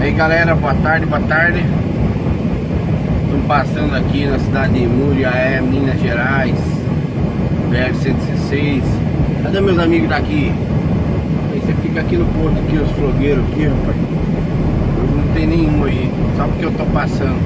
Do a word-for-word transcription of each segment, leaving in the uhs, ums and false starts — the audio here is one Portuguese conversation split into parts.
aí galera, boa tarde, boa tarde. Estamos passando aqui na cidade de Muriaé, Minas Gerais, B R cento e seis. Cadê meus amigos daqui? Aí você fica aqui no porto, aqui os flogueiros aqui, rapaz. Não tem nenhum aí, só porque eu tô passando.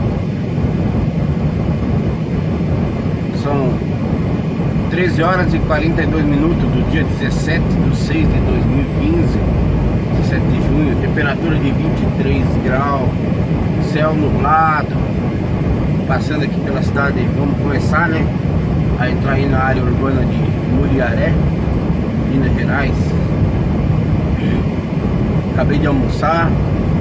São treze horas e quarenta e dois minutos do dia dezessete de seis de dois mil e quinze, dezessete de junho, temperatura de vinte e três graus, céu nublado. Passando aqui pela cidade, vamos começar, né, a entrar aí na área urbana de Muriaé, Minas Gerais. Acabei de almoçar,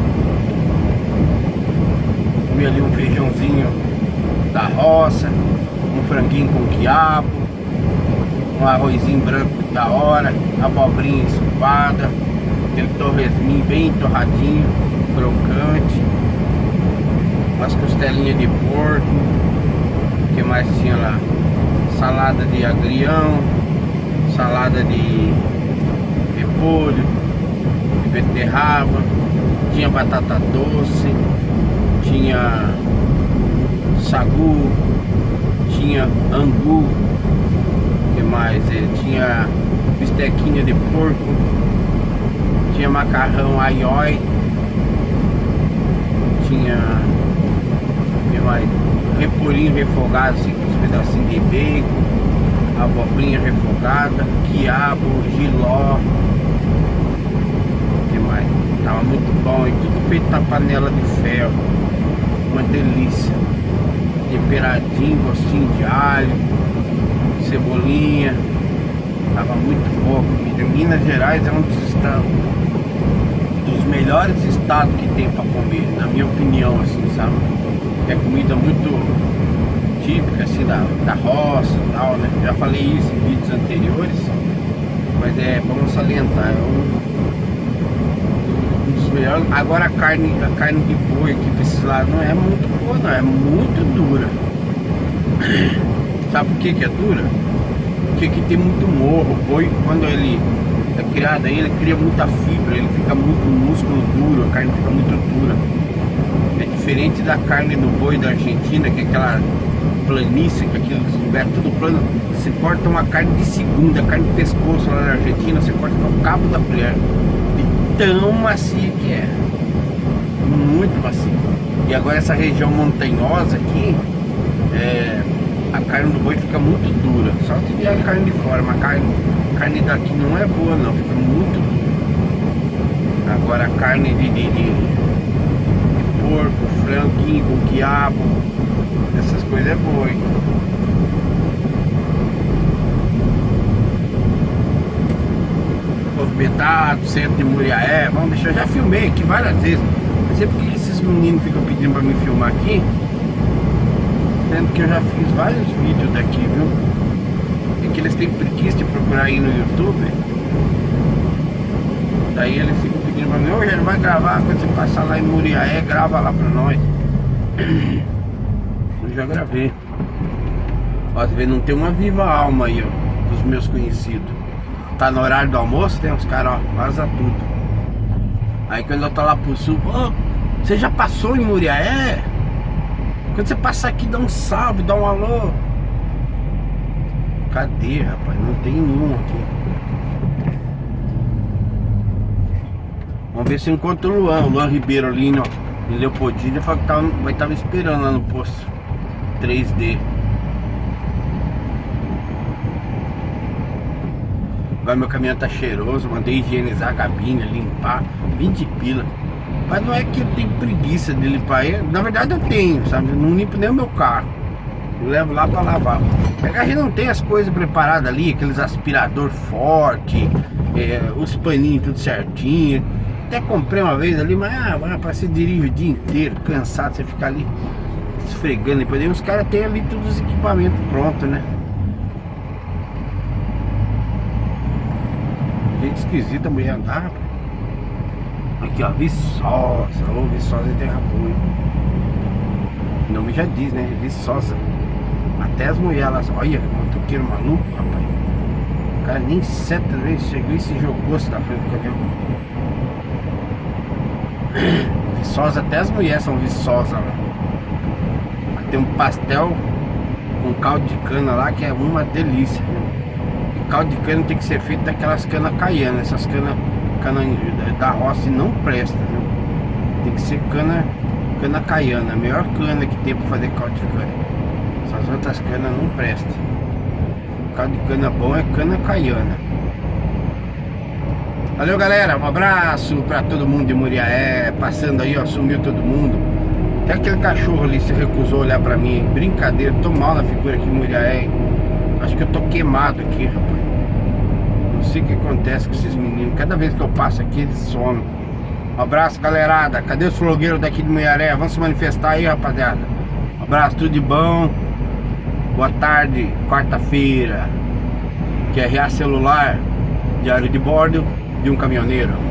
comi ali um feijãozinho da roça, um franguinho com quiabo, um arrozinho branco da hora, abobrinha ensopada, aquele torresminho bem torradinho, crocante, umas costelinhas de porco. O que mais tinha lá? Salada de agrião, salada de repolho, de beterraba, tinha batata doce, tinha sagu, tinha angu, o que mais? Ele tinha bistequinha de porco, tinha macarrão aioi, tinha, o que mais? Repolhinho refogado, assim, com uns pedacinhos de bacon, abobrinha refogada, quiabo, jiló, o que mais? Tava muito bom, e tudo feito na panela de ferro, uma delícia. Temperadinho, gostinho de alho, cebolinha, tava muito boa a comida. Minas Gerais é um dos estados, dos melhores estados que tem para comer, na minha opinião, assim, sabe? É comida muito típica, assim, da, da roça e tal, né? Já falei isso em vídeos anteriores, mas é bom salientar, é um, um dos melhores. Agora a carne, a carne de boi aqui pra esse lado não é muito boa, não, é muito dura. Sabe por que que é dura? Porque aqui tem muito morro. O boi, quando ele é criado aí, ele cria muita fibra, ele fica muito músculo duro, a carne fica muito dura. É diferente da carne do boi da Argentina, que é aquela planície, que aquilo lugar tudo plano. Você corta uma carne de segunda, carne de pescoço lá na Argentina, você corta no cabo da colher. De tão macia que é. Muito macia. E agora essa região montanhosa aqui, é, a carne do boi fica muito dura. Só se vier a carne de fora, mas a carne, a carne daqui não é boa não, fica muito dura. Agora a carne de, de, de, de porco, franguinho com quiabo, essas coisas é boa, hein? Movimentado, centro de Muriaé, vamos deixar, eu já filmei aqui várias vezes. Não sei porque esses meninos ficam pedindo pra me filmar aqui, sendo que eu já fiz vários vídeos daqui, viu? É que eles têm preguiça de procurar aí no YouTube. Daí eles ficam pedindo pra mim, ô, ele vai gravar, quando você passar lá em Muriaé, grava lá pra nós. Eu já gravei. Ó, você vê, não tem uma viva alma aí, ó, dos meus conhecidos. Tá no horário do almoço, tem uns caras, ó, vaza tudo. Aí quando eu tô lá pro sul, ô, você já passou em Muriaé? Quando você passar aqui, dá um salve, dá um alô. Cadê, rapaz? Não tem nenhum aqui. Vamos ver se eu encontro o Luan, o Luan Ribeiro ali, ó, em Leopoldina. Ele falou que tava, vai estar me esperando lá no posto três D. Agora meu caminhão tá cheiroso, mandei higienizar a cabine, limpar, vinte pila. Mas não é que eu tenho preguiça de limpar ele, na verdade eu tenho, sabe? Eu não limpo nem o meu carro, eu levo lá pra lavar. A gente não tem as coisas preparadas ali, aqueles aspirador forte, é, os paninhos tudo certinho. Até comprei uma vez ali, mas ah, pra você dirigir o dia inteiro, cansado, você ficar ali esfregando. Depois os caras têm ali todos os equipamentos prontos, né? Gente esquisita a mulher andar, rapaz. Aqui, ó, Viçosa, ô, Viçosa e Terra Boa. O nome já diz, né? Viçosa. Até as mulheres, elas, olha, motoqueiro maluco, rapaz. O cara nem seta, né? Chegou e se jogou-se da frente do caminhão. viçosa, até as mulheres são viçosas lá. Tem um pastel com caldo de cana lá que é uma delícia, viu? E caldo de cana tem que ser feito daquelas canas caianas. Essas canas cana da roça não presta, viu? Tem que ser cana, cana caiana, a melhor cana que tem para fazer caldo de cana. Essas outras canas não prestam. Caldo de cana bom é cana caiana. Valeu, galera, um abraço para todo mundo de Muriaé. Passando aí, ó, sumiu todo mundo. Até aquele cachorro ali se recusou a olhar pra mim. Brincadeira, tô mal na figura aqui em Muriaé. Acho que eu tô queimado aqui, rapaz. Não sei o que acontece com esses meninos. Cada vez que eu passo aqui, eles somem. Um abraço, galerada. Cadê os flogueiros daqui de Muriaé? Vamos se manifestar aí, rapaziada. Um abraço, tudo de bom. Boa tarde, quarta-feira. Q R A celular, diário de bordo de um caminhoneiro.